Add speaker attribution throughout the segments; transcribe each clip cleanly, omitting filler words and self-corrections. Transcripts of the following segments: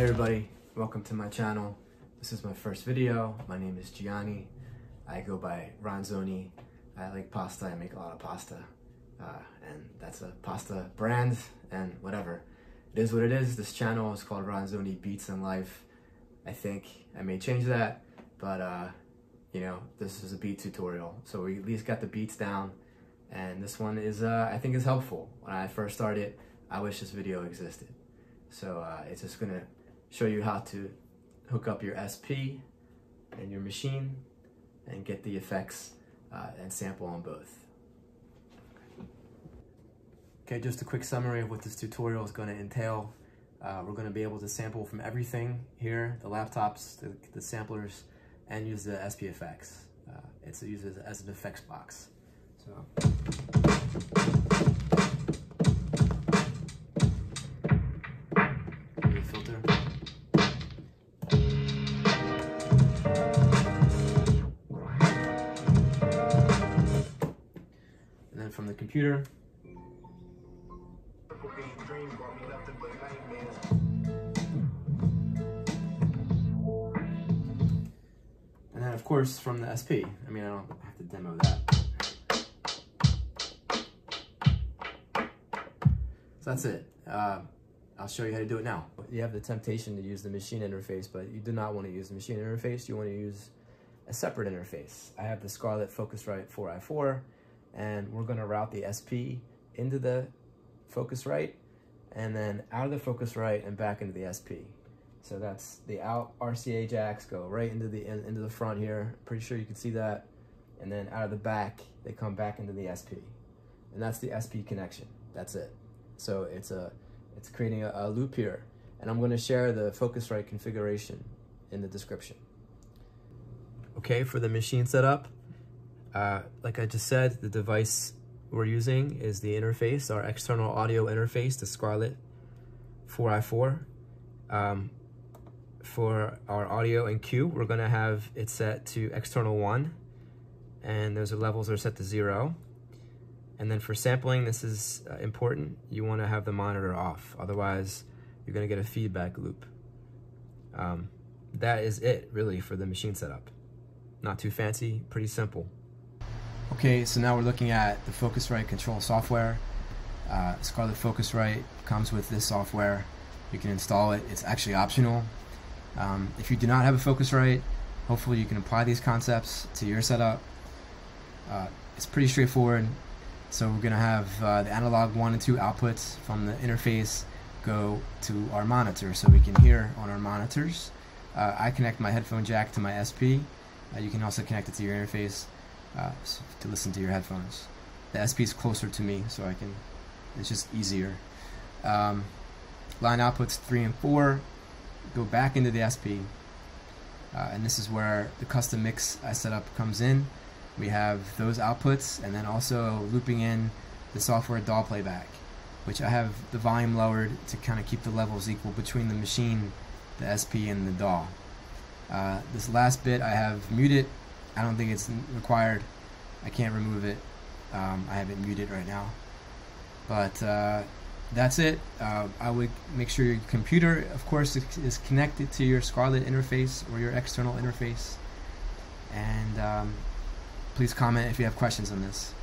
Speaker 1: everybody, welcome to my channel. This is my first video. My name is Gianni. I go by Ronzoni. I like pasta. I make a lot of pasta. And that's a pasta brand and whatever. It is what it is. This channel is called Ronzoni Beats and Life. I think I may change that, but you know, this is a beat tutorial. So we at least got the beats down. And this one is, I think is helpful. When I first started, I wish this video existed. So it's just gonna show you how to hook up your SP and your machine and get the effects and sample on both. Okay, just a quick summary of what this tutorial is gonna entail. We're gonna be able to sample from everything here, the laptops, the samplers, and use the SPFX. It's used as an effects box. So. Filter. And then from the computer, and then of course from the SP. I mean, I don't have to demo that. So that's it. I'll show you how to do it now. You have the temptation to use the machine interface, but you do not want to use the machine interface. You want to use a separate interface. I have the Scarlett Focusrite 4i4, and we're going to route the SP into the Focusrite, and then out of the Focusrite and back into the SP. So that's the out RCA jacks go right into the front here. Pretty sure you can see that. And then out of the back, they come back into the SP. And that's the SP connection. That's it. So it's creating a loop here, and I'm going to share the Focusrite configuration in the description. Okay, for the machine setup, like I just said, the device we're using is the interface, our external audio interface, the Scarlett 4i4. For our audio and cue, we're going to have it set to external 1, and those levels are set to 0. And then for sampling, this is important. You want to have the monitor off. Otherwise, you're going to get a feedback loop. That is it, really, for the machine setup. Not too fancy, pretty simple. Okay, so now we're looking at the Focusrite control software. Scarlett Focusrite comes with this software. You can install it. It's actually optional. If you do not have a Focusrite, hopefully you can apply these concepts to your setup. It's pretty straightforward. So we're going to have the analog 1 and 2 outputs from the interface go to our monitor so we can hear on our monitors. I connect my headphone jack to my SP. You can also connect it to your interface to listen to your headphones. The SP is closer to me, so it's just easier. Line outputs 3 and 4 go back into the SP. And this is where the custom mix I set up comes in. We have those outputs, and then also looping in the software DAW playback, which I have the volume lowered to kind of keep the levels equal between the machine, the SP, and the DAW. This last bit I have muted. I don't think it's required. I can't remove it. I have it muted right now. But that's it. I would make sure your computer, of course, is connected to your Scarlett interface or your external interface. And please comment if you have questions on this.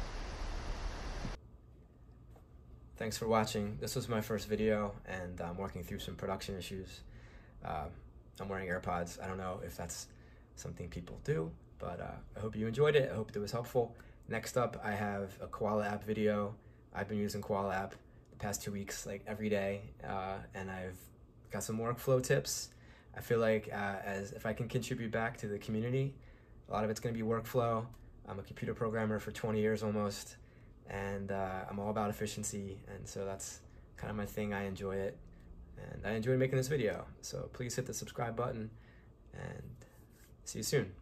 Speaker 1: Thanks for watching. This was my first video, and I'm working through some production issues. I'm wearing AirPods. I don't know if that's something people do, but I hope you enjoyed it. I hope it was helpful. Next up, I have a Koala app video. I've been using Koala app the past 2 weeks, like every day, and I've got some workflow tips. I feel like if I can contribute back to the community, a lot of it's going to be workflow. I'm a computer programmer for 20 years almost, and I'm all about efficiency, and so that's kind of my thing. I enjoy it, and I enjoyed making this video. So please hit the subscribe button, and see you soon.